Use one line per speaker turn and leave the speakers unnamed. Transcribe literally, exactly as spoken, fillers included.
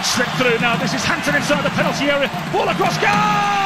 strip through now. This is Hampton inside the penalty area. Ball across goal!